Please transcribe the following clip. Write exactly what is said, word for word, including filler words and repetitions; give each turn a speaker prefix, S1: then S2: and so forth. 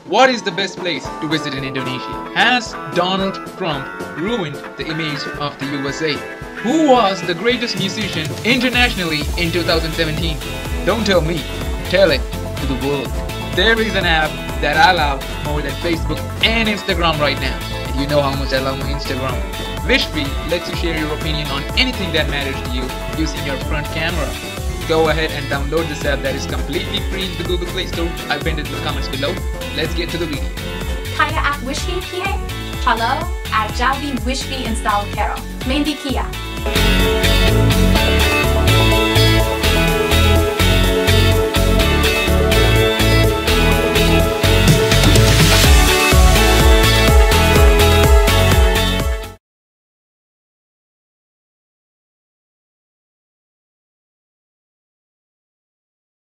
S1: What is the best place to visit in Indonesia? Has Donald Trump ruined the image of the U S A? Who was the greatest musician internationally in two thousand seventeen? Don't tell me, tell it to the world. There is an app that I love more than Facebook and Instagram right now. And you know how much I love my Instagram. Wishfie lets you share your opinion on anything that matters to you using your front camera. Go ahead and download this app that is completely free in the Google Play Store. I pinned it in the comments below. Let's get to the video.
S2: Kaya at Wishfie Kia? Hello, at Jaldi Wishfie install Kero. Mendi Kia.